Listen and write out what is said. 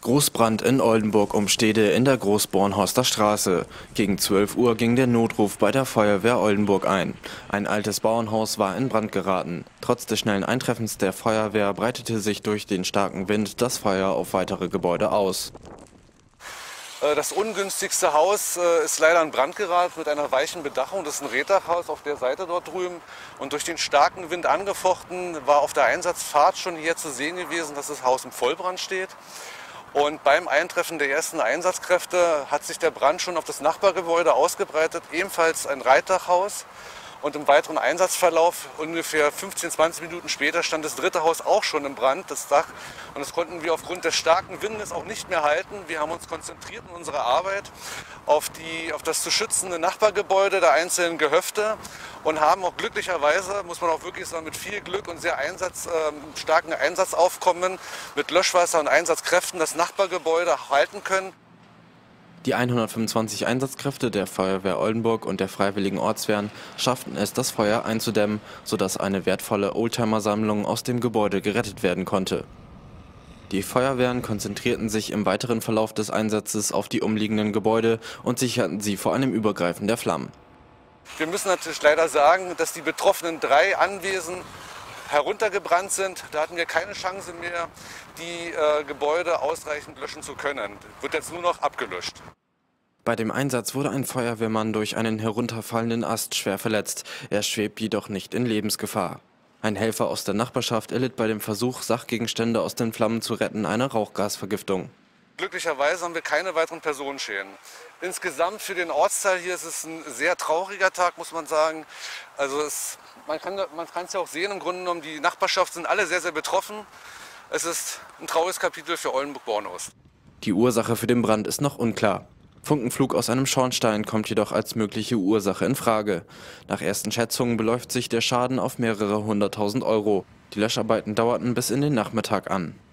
Großbrand in Oldenburg um Stede in der Großbornhorster Straße. Gegen 12 Uhr ging der Notruf bei der Feuerwehr Oldenburg ein. Ein altes Bauernhaus war in Brand geraten. Trotz des schnellen Eintreffens der Feuerwehr breitete sich durch den starken Wind das Feuer auf weitere Gebäude aus. Das ungünstigste Haus ist leider in Brand geraten mit einer weichen Bedachung. Das ist ein Rehdachhaus auf der Seite dort drüben. Und durch den starken Wind angefochten war auf der Einsatzfahrt schon hier zu sehen gewesen, dass das Haus im Vollbrand steht. Und beim Eintreffen der ersten Einsatzkräfte hat sich der Brand schon auf das Nachbargebäude ausgebreitet, ebenfalls ein Reitdachhaus. Und im weiteren Einsatzverlauf, ungefähr 15, 20 Minuten später, stand das dritte Haus auch schon im Brand, das Dach. Und das konnten wir aufgrund des starken Windes auch nicht mehr halten. Wir haben uns konzentriert in unserer Arbeit auf das zu schützende Nachbargebäude der einzelnen Gehöfte und haben auch glücklicherweise, muss man auch wirklich sagen, mit viel Glück und sehr starken Einsatzaufkommen mit Löschwasser und Einsatzkräften das Nachbargebäude halten können. Die 125 Einsatzkräfte der Feuerwehr Oldenburg und der Freiwilligen Ortswehren schafften es, das Feuer einzudämmen, sodass eine wertvolle Oldtimer-Sammlung aus dem Gebäude gerettet werden konnte. Die Feuerwehren konzentrierten sich im weiteren Verlauf des Einsatzes auf die umliegenden Gebäude und sicherten sie vor einem Übergreifen der Flammen. Wir müssen natürlich leider sagen, dass die betroffenen 3 Anwesen heruntergebrannt sind. Da hatten wir keine Chance mehr, die Gebäude ausreichend löschen zu können. Wird jetzt nur noch abgelöscht. Bei dem Einsatz wurde ein Feuerwehrmann durch einen herunterfallenden Ast schwer verletzt. Er schwebt jedoch nicht in Lebensgefahr. Ein Helfer aus der Nachbarschaft erlitt bei dem Versuch, Sachgegenstände aus den Flammen zu retten, eine Rauchgasvergiftung. Glücklicherweise haben wir keine weiteren Personenschäden. Insgesamt für den Ortsteil hier ist es ein sehr trauriger Tag, muss man sagen. Also man kann es ja auch sehen, im Grunde genommen, die Nachbarschaft sind alle sehr, sehr betroffen. Es ist ein trauriges Kapitel für Oldenburg-Bornost. Die Ursache für den Brand ist noch unklar. Funkenflug aus einem Schornstein kommt jedoch als mögliche Ursache in Frage. Nach ersten Schätzungen beläuft sich der Schaden auf mehrere 100.000 Euro. Die Löscharbeiten dauerten bis in den Nachmittag an.